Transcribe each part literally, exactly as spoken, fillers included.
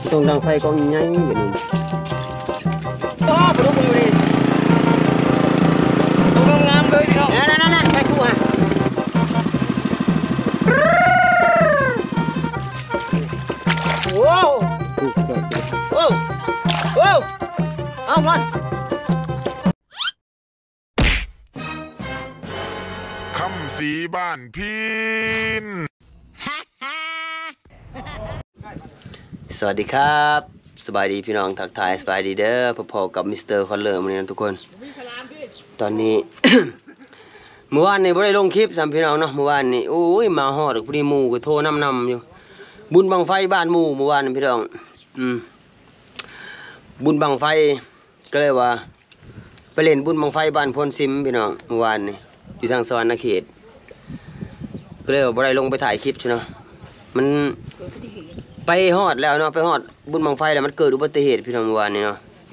ตรงดังไฟกองใหญ่แบบนี้โอ้ปลุกอยู่ดิตรงงามเลยพี่น้องนั่นนั่นนั่นไปคู่ฮะว้าวว้าวว้าวเอามันคำสีบ้านพินสวัสดีครับสบายดีพี่น้องทักทายสบายดีเด้อพอๆกับมิสเตอร์คอนเลอร์วันนี้นะทุกคนตอนนี้ เมื่อวานนี้ไม่ได้ลงคลิปสามพี่น้องเนาะเมื่อวานนี้โอ้ยมาฮอดพอดีหมู่ก็โทรนำนำอยู่บุญบังไฟบ้านหมู่เมื่อวานพี่น้องอืมบุญบังไฟก็เลยว่าไปเล่นบุญบังไฟบ้านพลซิมพี่น้องเมื่อวานนี้อยู่ทางสวรรณเขตก็เลยว่าไม่ได้ลงไปถ่ายคลิปใช่เนาะมันไปฮอดแล้วเนาะไปฮอดบุญบังไฟแล้วมันเกิดอุบัติเหตุพี่น้องเมื่อวานนี้เนาะ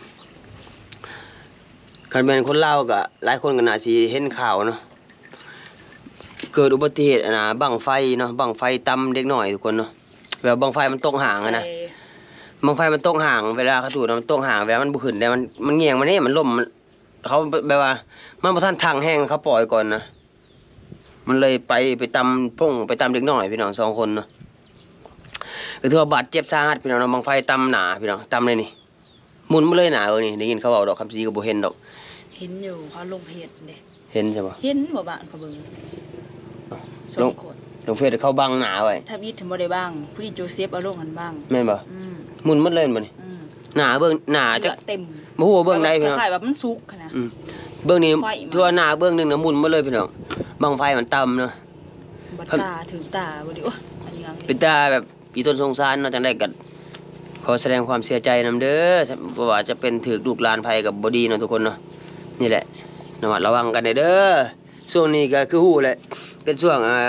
คันเป็นคนเล่าก็หลายคนก็น่าสิเห็นข่าวเนาะเกิดอุบัติเหตุนะบังไฟเนาะบังไฟตำเด็กหน่อยทุกคนเนาะแบบบังไฟมันตกห่างนะบังไฟมันตกห่างเวลาเขาถูกมันตกห่างเวลามันบุขึ้นแต่มันมันเงียงมันนี่มันล่มเขาแบบว่ามันพอท่านทางแห้งเขาปล่อยก่อนนะมันเลยไปไปตำพุ่งไปตำเด็กหน่อยพี่น้องสองคนเนาะก็ถือว่าบาดเจ็บสาหัสพี่น้องบังไฟตำหนาพี่น้องตำเลยนี่หมุนมาเลยหนาเออนี่ได้ยินเขาบอกดอกคำซีกับโบเห็นดอกเห็นอยู่เขาลงเพจเด้เห็นใช่ปะเห็นบ่บ้านเขาเบิ่งลงลงเฟซเขาบังหนาไว้ถ้าวิทย์ถึงบ่ได้บ้างผู้ที่โจเซฟเอาลงหันบ้างแม่นบ่หมุนมัดเลยบ่นี่หนาเบิ่งหนาจะเต็มบ่ฮู้ว่าเบิ่งใดพี่น้องคล้ายๆแบบมันสุกขนาดเบิ่งนี้ทั่วหนาเบิ่งนึงน่ะหมุนมาเลยพี่น้องบังไฟมันต่ำเนาะบัดตาถึงตาบ่ดิโอ้อันนี้เป็นตาแบบอีต้นสงสารเนาะจังได๋ก็ขอแสดงความเสียใจนำเด้อบ่ว่าจะเป็นถูกลูกหลานภัยกับบ่ดีเนาะทุกคนเนาะนี่แหละระมัดระวังกันเด้อช่วงนี้ก็คือฮู้แหละเป็นช่วงอ่า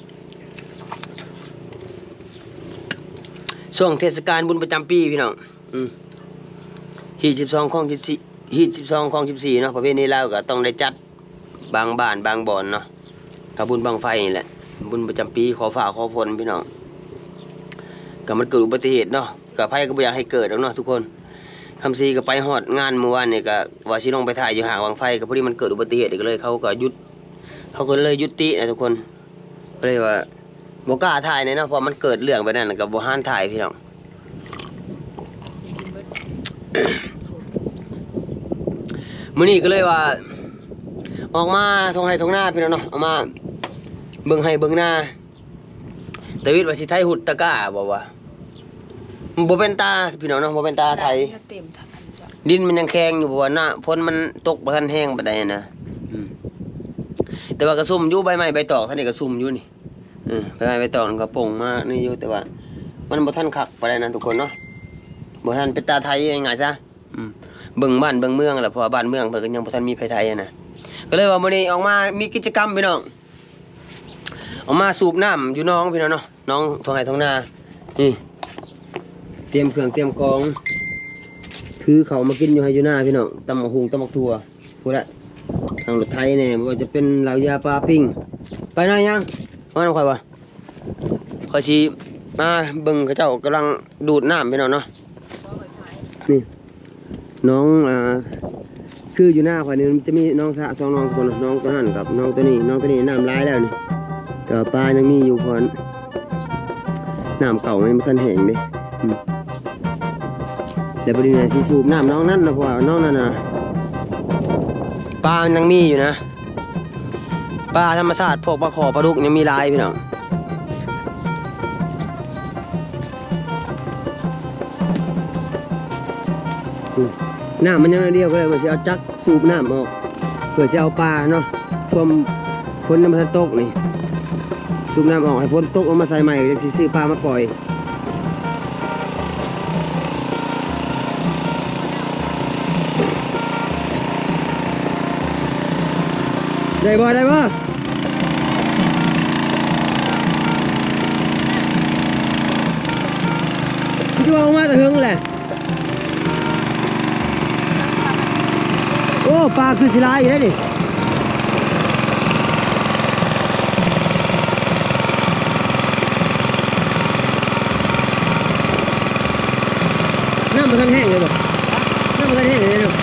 ช่วงเทศกาลบุญประจำปีพี่น้องอืมฮีทสิบสองของสิบสี่ฮีทสิบสองของสิบสี่เนาะประเพณีลาวก็ต้องได้จัดบางบ้านบางบ่อนเนาะถ้าบุญบังไฟนี่แหละบุญประจำปีขอฝ่าขอฝนพี่น้องก็มันเกิดอุบัติเหตุเนาะก็ไผก็บ่อยากให้เกิดเนาะทุกคนคำซีก็ไปฮอดงานเมื่อวานนี่ก็ว่าสิลงไปถ่ายอยู่ห่างวังไฟก็พอดีมันเกิดอุบัติเหตุก็เลยเขาก็หยุดเขาก็เลยยุตินะทุกคนก็เลยว่าบ่กล้าถ่ายเนาะเพราะมันเกิดเรื่องไปนั่นก็บ่ห้ามถ่ายพี่น้องมื้อนี้ก็เลยว่าออกมาทงไห้ทงหน้าพี่น้องเนาะออกมาเบิ่งให้เบิ่งหน้าตะวิดว่าสิไทยหุดตะก้าบ่ว่าบ่เป็นตาพี่น้องเนาะบ่เป็นตาไทยดินมันยังแข็งอยู่บ่ว่าหน้าฝนมันตกบ่ทันแห้งปานใดนะแต่ว่าก็ซุ่มอยู่ใบไม้ใบตอกท่านนี่ก็ซุ่มอยู่นี่เออใบไม้ใบตอกมันก็ป่งมานี่อยู่แต่ว่ามันบ่ทันคักปานใดนะทุกคนเนาะบ่ทันเป็นตาไทยง่ายๆซะอืมเบิ่งบ้านเบิ่งเมืองแหละเพราะว่าบ้านเมืองเพิ่นก็ยังบ่ทันมีไผไทยนะก็เลยว่ามื้อนี้ออกมามีกิจกรรมพี่น้องออกมาสูบน้ำอยู่น้องพี่น้องเนาะน้องทงไห้ทงนานี่เตรียมเครื่องเตรียมของถือเขามากินอยู่ให้อยู่หน้าพี่น้องตำบักหุ่งตำบักถั่วพูดละทางรถไทยเนี่ยว่าจะเป็นเหล่ายาปลาปิ้งไปไหนยังมาหน่อยบ่คอยชีมาเบิ่งเขาเจ้ากำลังดูดน้ำพี่น้องเนาะนี่น้องอ่าคืออยู่หน้าข่อยนี่จะมีน้องสะสองน้องคนน้องตัวนั้นกับน้องตัวนี้น้องตัวนี้น้ำลายแล้วนี่แต่ปลายังมีอยู่พอนน้ำเก่าไม่ทันแห้งเลยเดี๋ยวไปดูหน่อยสิสูบน้ำน้องนั่นนะเพราะว่าน้องนั่นนะปลายังมีอยู่นะปลาธรรมชาติพวกปลาขอปลาดุกยังมีลายพี่น้องน้ำมันยังเดียวก็เลยว่าจะเอาจักสูบน้ำออกเพื่อจะเอาปลาเนาะช่วงฝนน้ำมันตกนี่สูบน้ำออกให้ฝนตกเอามาใส่ใหม่จะซื้อปลามาปล่อยได้บ่ได้บ่จะเอามาแต่เฮงแหละโอ้ปลาคือสิลายอยู่ได้ดิทันแห้งเลยบ่น้ำมันทันแห้งเลยเนาะ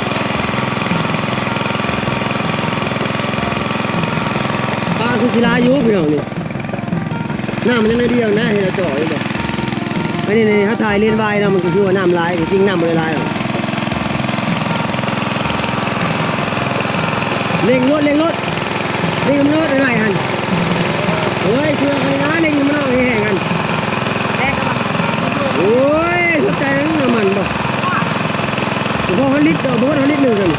ปลาคือศิลายุพี่น้องนี่น้ำมันยังได้เดียวนะให้เราจ่ออยู่บ่ไอ้นี่นี่ถ้าถ่ายเล่นวายนะมันก็คือว่าน้ำลายจริงน้ำมันลายหรอเล่งรถเล่งรถเล่งมันรถอะไรหันเฮ้ยเชื่อใครนะเล่งมันรถให้แห้งกันโอ้ยเข้าใจน้ำมันบ่พอฮันลิตรพอฮันลิตรหนึ่งกัน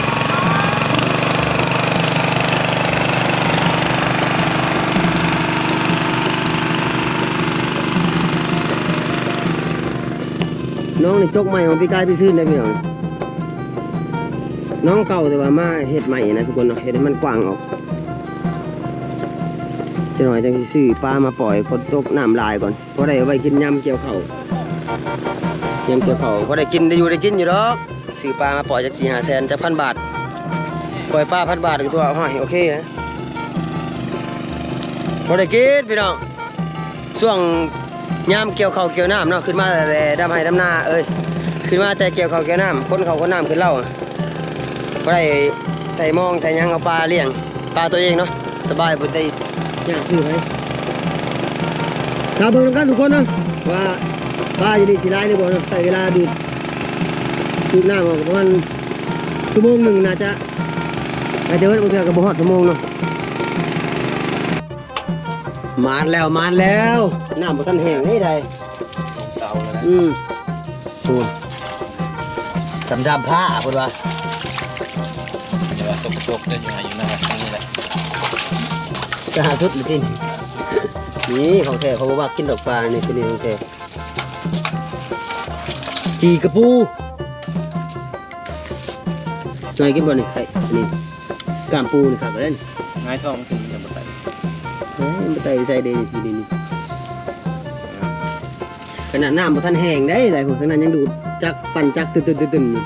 น้องนี่จกใหม่ของพี่กายพี่ซื่นได้พี่น้องน้องเก่าแต่ว่ามาเห็ดใหม่นะทุกคนเนาะเห็ดให้มันกว้างออกจะหน่อยจังซื้อปลามาปล่อยฝนตกน้ำลายก่อนเพราะได้ไว้กินยำเกี่ยวเข่ายำเกี่ยวเข่าเพราะได้กินได้อยู่ได้กินอยู่ดอกซื้อปลามาปล่อยจากสี่ห้าแสนจากพันบาทปล่อยปลาพันบาทกับตัวห้อยโอเคนะเพราะได้กินพี่น้องช่วงยามเกี่ยวเข่าเกี่ยวน้ำเนาะขึ้นมาแต่ดำไห้ดำนาเอ้ยขึ้นมาแต่เกี่ยวเข่าเกี่ยวน้ำคนเข่าคนน้ำขึ้นเล่าก็ได้ใส่มองใส่ยังเอาปลาเลี้ยงปลาตัวเองเนาะสบายปกติอยากซื้อไหมถ้าเบิ่งกันทุกคนเนาะว่าปลาอยู่ในสีลายหรือเปล่าเนาะใส่เวลาดูดสูบน้ำออกประมาณชั่วโมงหนึ่งน่าจะอาจจะว่าบางทีก็บ่ฮอดชั่วโมงเนาะมาแล้วมาแล้วน้ำบ่ทันแห้งนี่ใดเก่าเลยอืมสูนสำจับผ้าพุ่นว่าเดี๋ยวสกปรกได้อยู่ไหนอยู่หน้าที่นี่แหละสหสุดเลยที่นี่นี่ของแท้เขาบอกว่ากินดอกปลานี่เป็นนี่ของแท้จีกระปูจอยกินบ่นี่ไข่นี่กามปูนี่ครับเล่นง่ายท้องถึงจะมาไต่เฮ้ยมาไต่ใส่เดทีนี่ขนาดน้ำบ่ทันแห้งได้ไรผมทั้งนั้นยังดูจักปั่นจักตึ๊ดตึ๊ดตึ๊ดตึ๊ดอยู่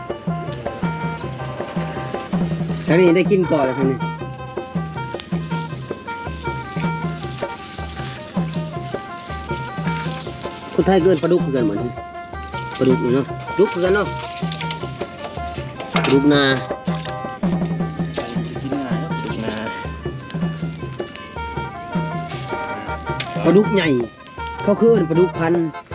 ครั้งนี้ได้กินก่อนแล้วครั้งนี้คนไทยเกินปลาดุกเกินเหมือนปลาดุกเนาะดุกเกินเนาะปลาดุกนากินง่ายกินง่ายปลาดุกใหญ่เขาคือปลาดุกพัน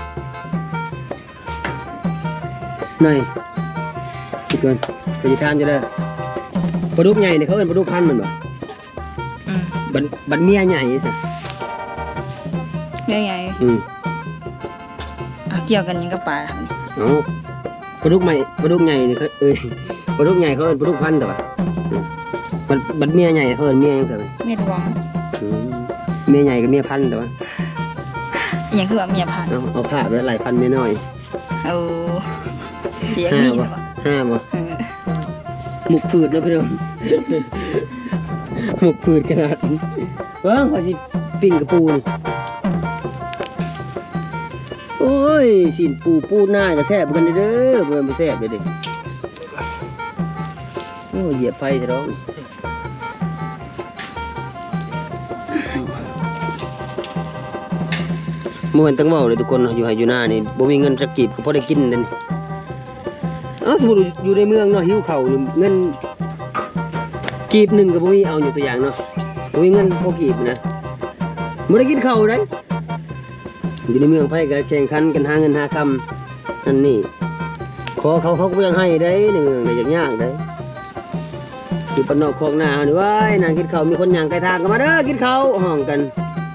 หน่อยอีกเกินไปทานจะได้ปลาดุกใหญ่เนี่ยเขาเป็นปลาดุกพันมันบ่บัดบัดเมียใหญ่สิเมียใหญ่อืมเกี่ยวกันยังกับปลาอ๋อปลาดุกใหม่ปลาดุกใหญ่นี่เขาเอ้ยปลาดุกใหญ่เขาเป็นปลาดุกพันแต่ว่าบัดบัดเมียใหญ่เขาเป็นเมียยังไงเมียหลวงเมียใหญ่กับเมียพันแต่ว่าอย่างคือว่าเมียพันเอาเอาผ้าไปไหลพันเมียน้อยเอาเสียงนี่ใช่ปะห้าบ่หมุกฝืดนะพี่น้องหมุกฝืดขนาดเบิ้งพอสิปิ้งกระปูนี่โอ้ยสินปูปูหน้าก็แซ่บกันเด้อเพื่อนมาแซ่บเลยดิโอ้เหยียบไฟใช่หรอเมื่อวันตั้งเมาเลยทุกคนอยู่ไหอยู่หน้านี่บ่มีเงินจะกีบก็พอได้กินนั่นอ้าวสมมติอยู่ในเมืองเนาะหิวเข่าเงินกีบหนึ่งกับบ่มีเอาอยู่ตัวอย่างเนาะบ่มีเงินพอกีบนะบ่ได้กินเข่าได้อยู่ในเมืองไผก็แข่งขันกันหาเงินหาคำนั่นนี่ขอเขาเขาก็ยังให้ได้ในเมืองได้ยากๆได้อยู่ปนนอกคลองนานี่ว้ายนางกินเข่ามีคนย่างไกลทางก็มาเด้อกินเข่าห้องกัน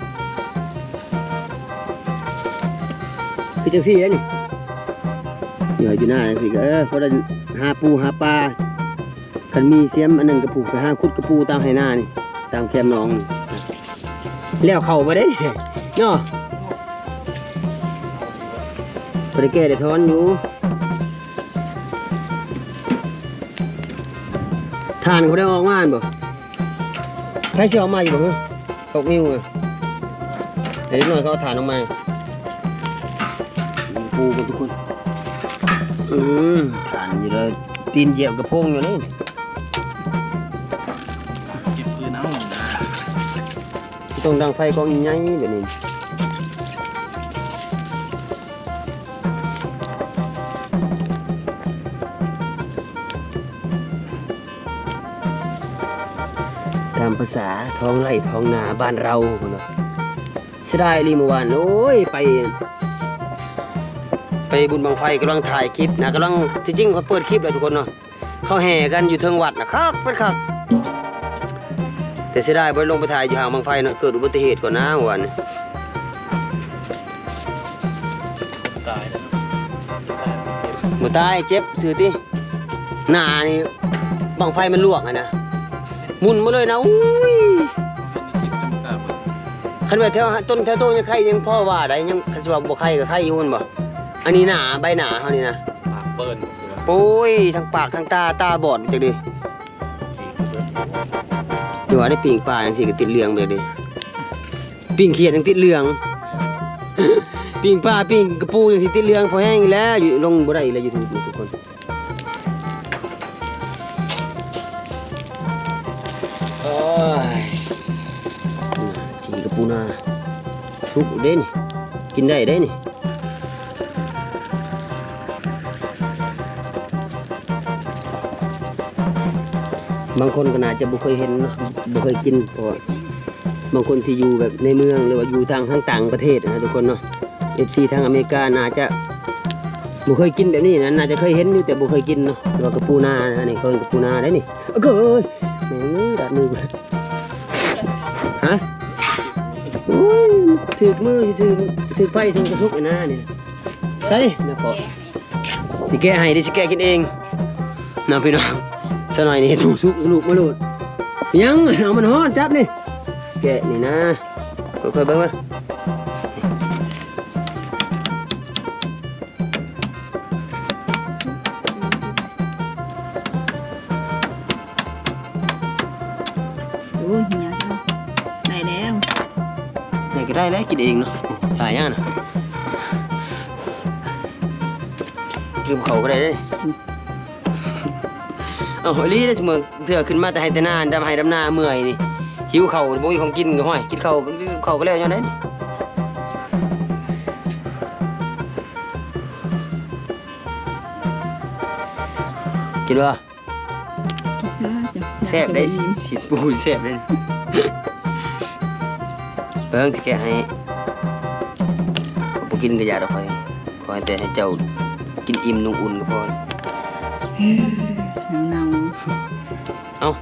พี่จังซี่ได้นี่อยู่อยู่หน้าสิก็เออพอได้หาปูหาปลาคันมีเสียมอันนึงกระปูไปหาขุดกระปูตามไหหน้านี่ตามแคมน้องแล้วเข่ามาได้เนาะพอได้แก่ได้ทอนอยู่ทานเขาได้ออกมาบ่ใครเชื่อออกมาอยู่บ่ฮะตกนิ้วอ่ะเดี๋ยวนิดหน่อยเขาทานออกมาปูกับทุกคนอืมทานอยู่เลยตีนเหยียบกระโปงอยู่นี่เก็บปืนเอาต้องดังไฟกองใหญ่แบบนี้ภาษาท้องไร่ท้องนาบ้านเราพุ่นน่ะเสียดายลีเมื่อวานโอ้ยไปไปบุญบังไฟกำลังถ่ายคลิปนะกำลังที่จริงเขาเปิดคลิปเลยทุกคนเนาะเขาแห่กันอยู่เทิงวัดนะครับเป็นครับแต่เสียดายบ่ได้ลงไปถ่ายอยู่ห่างบังไฟเนาะเกิดอุบัติเหตุก่อนนะเมื่อวานนี้ตายแล้วบ่ตายเจ็บซื่อติหน้านี่บังไฟมันลวกอ่ะนะหมุนมาเลยนะอุ้ยคันว่าแถวต้นแถวโตยังไข่ยังพ่อว่าได้ยังคันสิว่าบ่ไข่ก็ไข่อยู่มันบ่อันนี้หน้าใบหน้าเฮานี่นะปากเปิ้ลโอ้ยทั้งปากทั้งตาตาบอดจังดิอยู่ว่าได้ปิ่งปลาจังซี่ก็ติดเหลืองไปเลยดิปิ่งเขียดยังติดเหลือง ปิ่งปลาปิ่งกระปูจังสิติดเหลืองพอแห้งอีแล้วอยู่ลงบ่ได้แล้ว YouTube ทุกคนโอ้ยจีกระปูนาชุบเด้นี่กินได้ได้นี่บางคนก็น่าจะบ่เคยเห็นเนาะบ่เคยกินเพราะบางคนที่อยู่แบบในเมืองหรือว่าอยู่ทางทางต่างประเทศนะทุกคนเนาะ เอฟ ซี ทางอเมริกาน่าจะบ่เคยกินแบบนี้นะน่าจะเคยเห็นอยู่แต่บ่เคยกินเนาะว่ากระปูนานะนี่เขาเป็นกระปูนาได้นี่เอ้ยเอ้ยแม่งเอ้ยดัดมือกูฮะโอ้ยถึกมือซื่อๆถึกไฟถึงกระสุกไอ้หน้านี่ใช่นะขอสิแกะให้ดิสิแกะกินเองนะพี่น้องซะหน่อยนี่ถูกสุกลูกมาโลดยังเอามันฮอดจับนี่แกะนี่นะค่อยๆเบิ่งมาโอ้ยเหี่ยซะได้แล้วนี่ก็ได้แล้วกินเองเนาะถ่ายยังนะลืมเขาก็ได้เด้เอาอีหลีได้เสมอเถื่อขึ้นมาแต่ให้แต่หน้าดำให้ดำหน้าเมื่อยนี่หิวเข่าบ่มีของกินก็ห้อยกินเข่าก็เข่าก็แล้วจังได๋นี่กินบ่กินซะจ้ะแซ่บได้สิฉีดปูแซ่บได้เบิ่งสิแกะให้ก็บ่กินก็อย่าดอกค่อยขอให้แต่ให้เจ้ากินอิ่มนุ่งอุ่นก็พอเฮ้ยเน่าเอ้า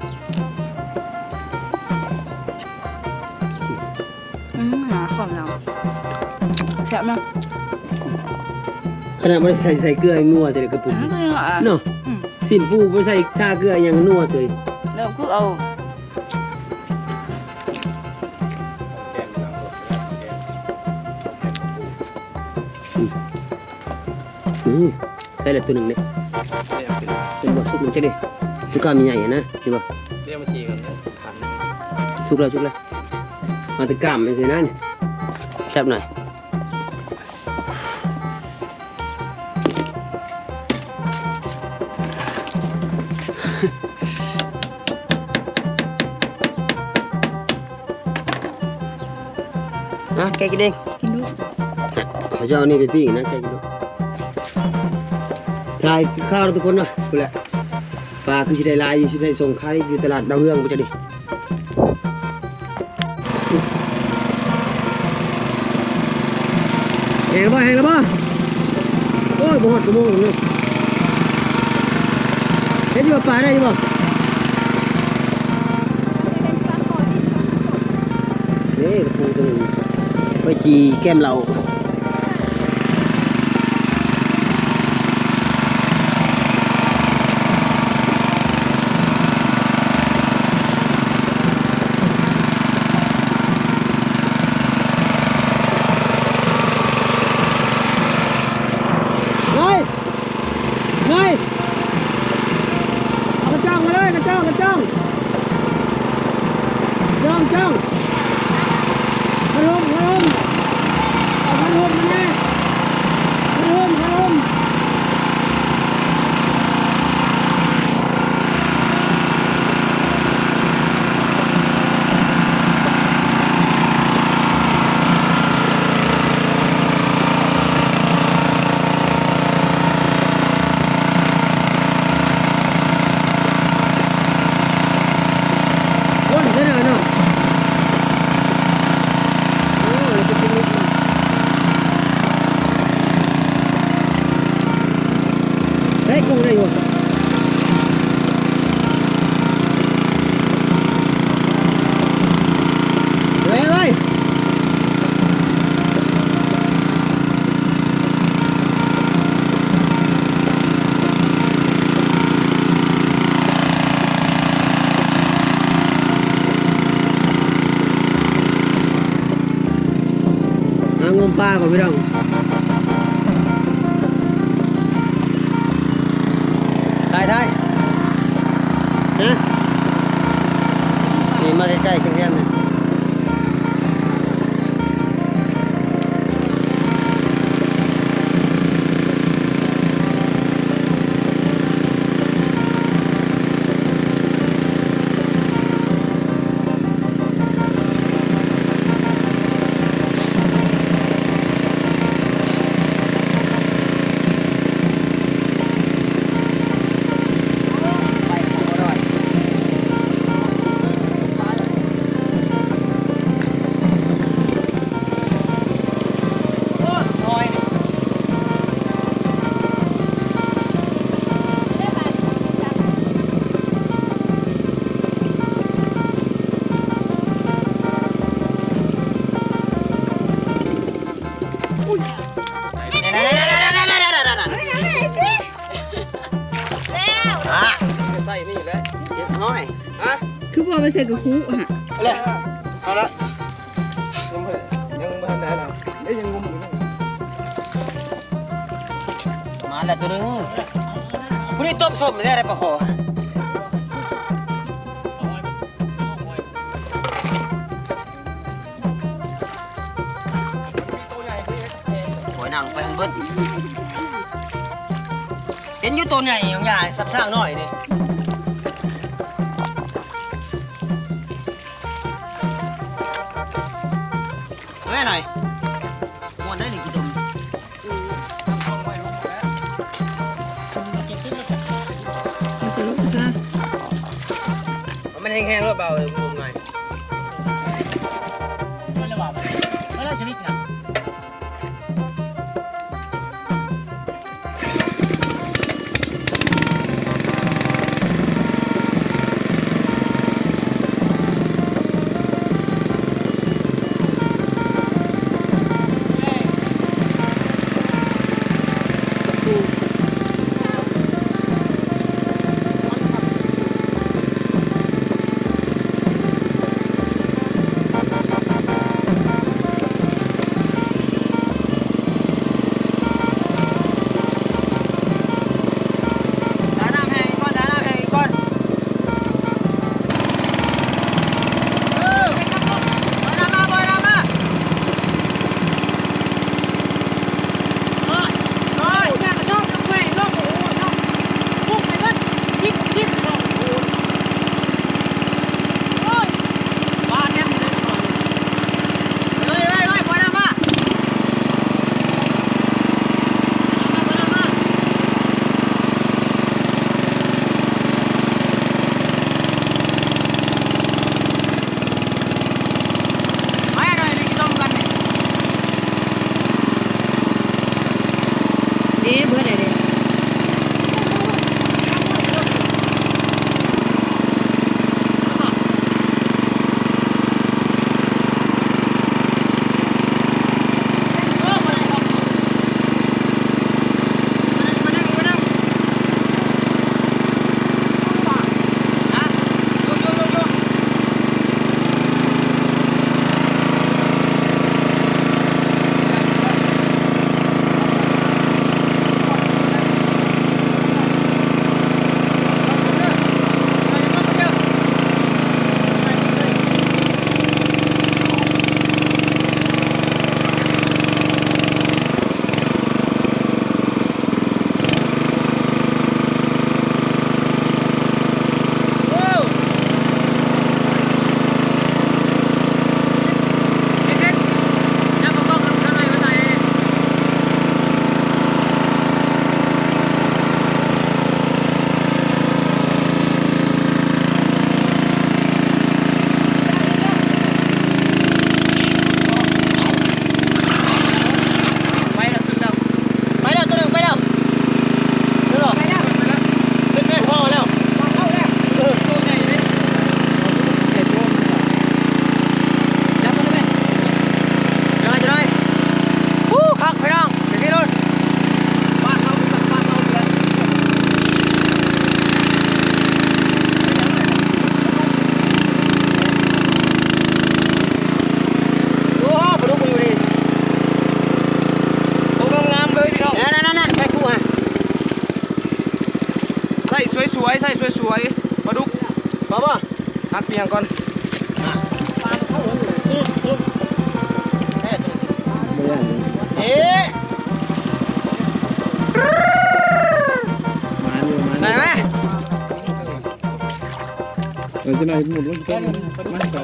ๆอืมหาของเราแซ่บเนาะขนาดบ่ได้ใส่ใส่เกลือยังนัวใส่กระปุกอืมก็ยังอ่ะเนาะอืมสิ้นปูบ่ใส่ท่าเกลือยังนัวเสยเริ่มคือเอานี่ใส่ละตัวหนึงนี่เป็นบ่สุกมันจะดิลูกค้ามีใหญ่อะนะนี่บ่เรียกมาทีกันนะพันสุกแล้วสุกแล้วเอาแต่กล้ามมันสินั่นจับหน่อยอ่ะแกกินเองกินดูเขาจะเอานี่ไปปิ้งนะแกกินดูทายข้าวทุกคนเนาะกูแหละปลาคือสิได้ลายอยู่สิได้ส่งขายอยู่ตลาดดาวเรืองกูจะดิแหงแล้วบ่แหงแล้วบ่โอ้ยบ่ฮอดชั่วโมงนึงเห็นอยู่ว่าปลาได้อยู่บ่นี่กระปูตัวหนึงไว้จีแก้มเรา จ้องจ้องมาลงมาลงกุ้งได้อยู่เฮ้ยเฮ้ยหางมปลาก่อนพี่น้องได้ได้ฮะนี่มาใกล้ๆกันแค่นี้ใส่นี่เลยเก็บน้อยฮะคือพอไปใส่กับคุฮะเอาเลยเอาละยังไม่ยังไม่ทันได้หรอกเอ้ยยังงงอยู่มาแล้วตัวนึงผู้นี้ต้มส้มไม่ได้อะไรปะขอหอยนางไปทางเบิ้ลเห็นอยู่ตัวใหญ่อย่างใหญ่สับช่างหน่อยนี่แม่หน่อยมวนได้หนึ่งกิโลมันจะลบซะมันแห้งๆแล้วเบาเลยมุมหน่อยไม่ระบาดไม่ได้ชีวิตนะสวยๆปลาดุกมาบ่หักเปียงก่อนเอ๊ะมาอยู่มาไหนเราจะไหนหมดแล้วก็มาต่อ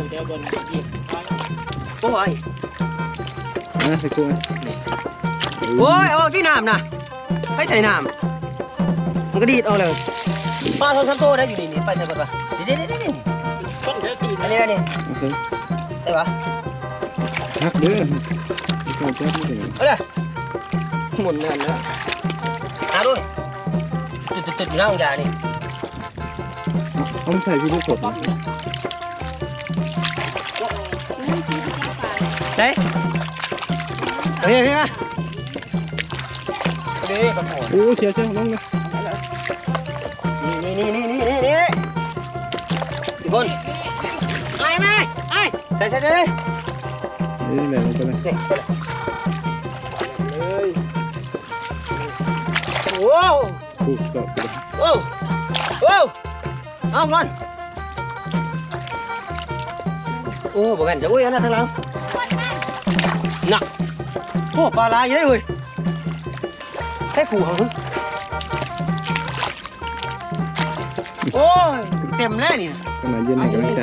โอ้ยนะใส่กุ้งโอ้ยออกที่น้ำนะให้ใส่น้ำมันก็ดีดออกเลยปลาทองช้ำโตได้อยู่นี่นี่ไปใส่ก่อนปะเดี๋ยวเดี๋ยวเดี๋ยวอันนี้อันนี้ได้ปะฮักเด้อเอาเลยหมุนเงินนะหาด้วยติดติดติดอยู่หน้าองค์ยานี่เอาใส่พี่ลูกกบนะเฮ้ยเฮ้ยพี่มาเฮ้ยกระโดดโอ้เชียร์เชียร์ลงเลยนี่นี่นี่นี่นี่นี่ทุกคนไอ้แม่ไอ้ใส่ใส่ใส่นี่แหละลงไปเลยเลยว้าวว้าวว้าวเอาก่อนโอ้บอกกันจะอุ้ยอันนั้นทางหลังหนักโอ้ปลาลายเยอะเลยใช่ขู่เหรอโอ้ยเต็มแล้วนี่กำลังยืนให้กำลังใจ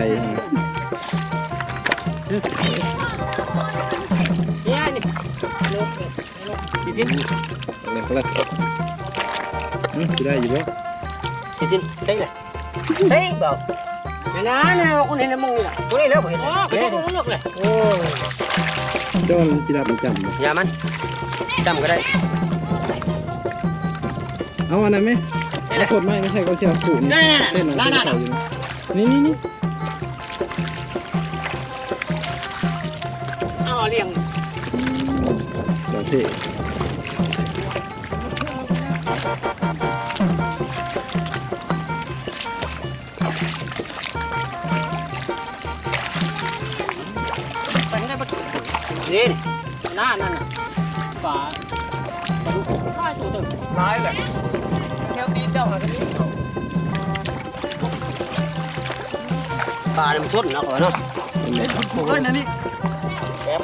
เนี่ยนี่กี่ชิ้นอะไรก็แล้วอืมได้อยู่บ่กี่ชิ้นได้เลยได้เปล่าเนี่ยนะเนี่ยคนเห็นในมือน่ะตัวนี้แล้วผมเห็นอ๋อก็ต้องเลือกเลยโอ้เจ้ามันสิรับมันจำอย่ามันจำก็ได้เอาอันนั้นไหมเอาขวดไหมไม่ใช่ก็เชียวขูดนี่เต้นหน่อยนี่นี่นี่เอาเลี้ยงโอเคนี่หน้านั่นน่ะฝาปลาดุกร้ายตัวเต็มร้ายเลยแค่ตีเจ้าหาตรงนี้ปลาเนี่ยมันชดนะก่อนเนาะเล่นถูกเลยนะนี่แบบ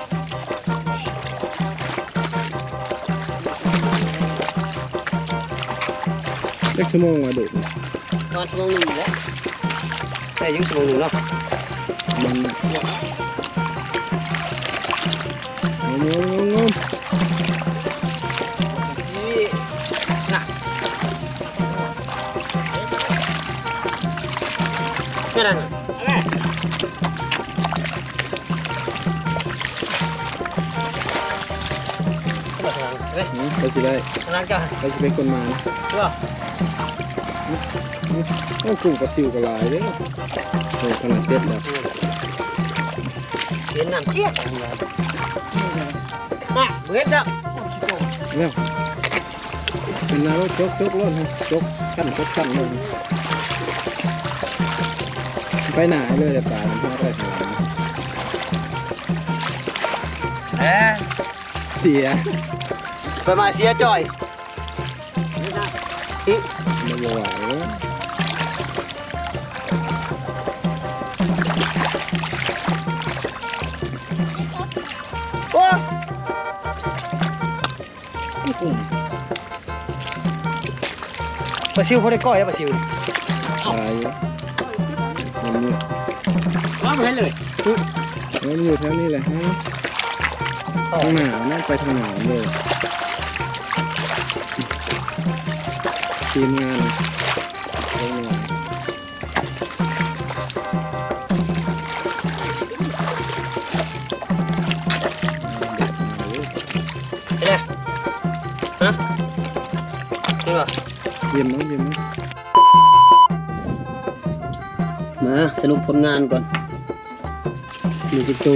เล็กชั่วโมงมาดูตอนชั่วโมงหนึ่งแล้วแต่ยังชั่วโมงหนึ่งเนาะมันงงงงนี่น่ะนี่นั่นอะไรไปสิได้ไปสิเป็นคนมาเหรอโอ้กุ้งปลาซิวกระลายเลยโอ้ขนาดเซ็ตแล้วเห็นน้ำเจี๊ยบมาเบื่อจ้ะเนี่ยเป็นน้ำจกจกล้นฮะจกขั้นจกขั้นลงไปหนาเลยแต่ป่ามันทำอะไรทำเอ๊ะเสียไปมาเสียจ่อยนี่ไม่ไหวแล้วโอ้ปลาซิวพอได้ก้อยแล้วปลาซิวตายมันเนี่ยว้าไปเลยมันอยู่แถวนี้เลยฮะทางหนาวนั่งไปทางหนาวเลยทีมงานลงมาเห็นไหมฮะเห็นป่ะเยี่ยมมั้งเยี่ยมมั้งมาสรุปผลงานก่อนหนึ่งจุดตู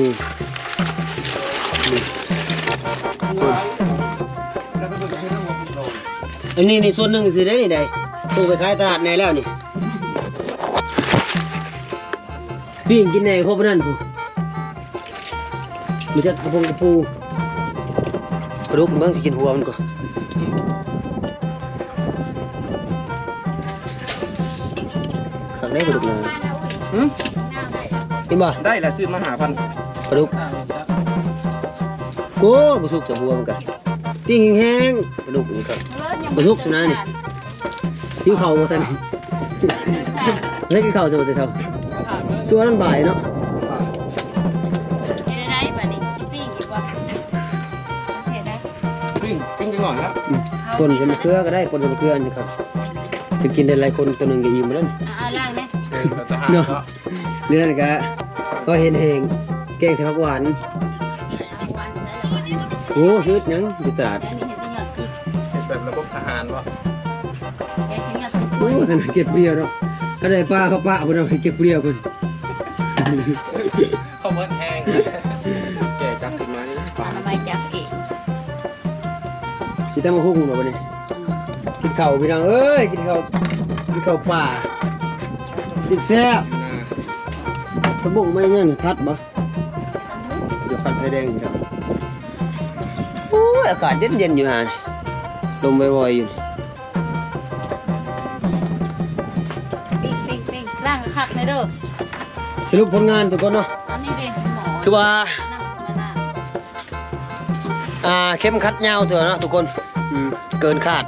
อันนี้ในส่วนหนึ่งสิได้นี่ได้ส่งไปขายตลาดในแล้วนี่พี่กินในครบนั่นผู้มันจะกระพงกระปูกระดูกมันบ้างสิกินหัวมันก่อนขังได้ปลาดุกนาหืมเห็นบ่ได้แล้วซื้อมาหาพันปลาดุกโก้ปลาสุกสมบัวมันกันปิ้งแห้งๆปลาดุกนี่ครับปลาสุกสนะนี่หิวเข่ามาสันเฮ้ยกินข้าวจะมาแต่เช้าตัวนั้นบ่ายเนาะได้บัดนี้สิปิ้งอีกว่าเฮ็ดได้ปิ้งปิ้งจังหน่อยแล้วปนจะมะเขือก็ได้ปนจะมะเขือนี่ครับจะกินได้หลายคนตัวหนึ่งก็อิ่มแล้วนี่เอาล่างเนี่ยเนาะเรื่องนั้นก็ก็เห็นเฮงแกงใส่ผักหวานเอาวันใส่ละวันโอ้ชืดยังอยู่ตลาดแล้วนี่เฮ็ดสิยอดกินแบบระบบทหารวะแกสิยอดสุดโอ้สนเก็บเปรี้ยวเนาะก็ได้ปลาเขาปะเพิ่นเอาไปเก็บเปรี้ยวเพิ่นเขาเบิ้ลแห้งแก่จังขึ้นมานี่ปลาไม้จับเองสิตามมาคู่กันบ่บัดนี้กินข้าวพี่น้องเอ้ยกินข้าวกินข้าวป่าดิกแซ่บผักบุ้งไม่ยังพัดบ่เดี๋ยวพัดไฟแดงอยู่แล้วโอ้ยอากาศเย็นๆอยู่ห่านี่ลมบ่อยๆอยู่นี่ปิ้งปิ้งปิ้งล่างคักเลยเด้อสรุปผลงานทุกคนเนาะตอนนี้เด้หมอคือว่านั่งมาหน้าอ่าเข้มขัดยาวเถอะเนาะทุกคนอืมเกินคาด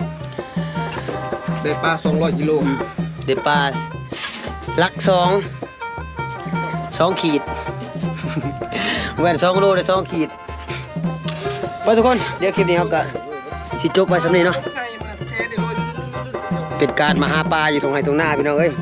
ได้ปลาสองร้อยกิโลอืมเด็ดปลาลักสองสองขีด แหวนสองโลได้สองขีดไปทุกคนเดี๋ยวคลิปนี้เขาก็สิจบไปสำนี้เนาะเป็นการมาหาปลาอยู่ตรงไหนตรงหน้าพี่น้องเอ้ย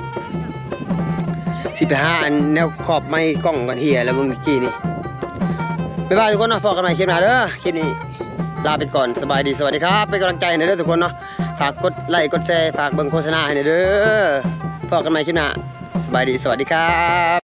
สิไปหาอันแนวขอบไม้กล้องกันเฮียแล้วมึงเมื่อกี้นี่บ๊ายบายทุกคนเนาะพบกันใหม่คลิปหน้าเด้อคลิปนี้ลาไปก่อนสบายดีสวัสดีครับเป็นกำลังใจให้หน่อยเด้อทุกคนเนาะฝากกดไลค์กดแชร์ฝากเบิ่งโฆษณาให้หน่อยเด้อพบกันใหม่คลิปหน้าสบายดีสวัสดีครับ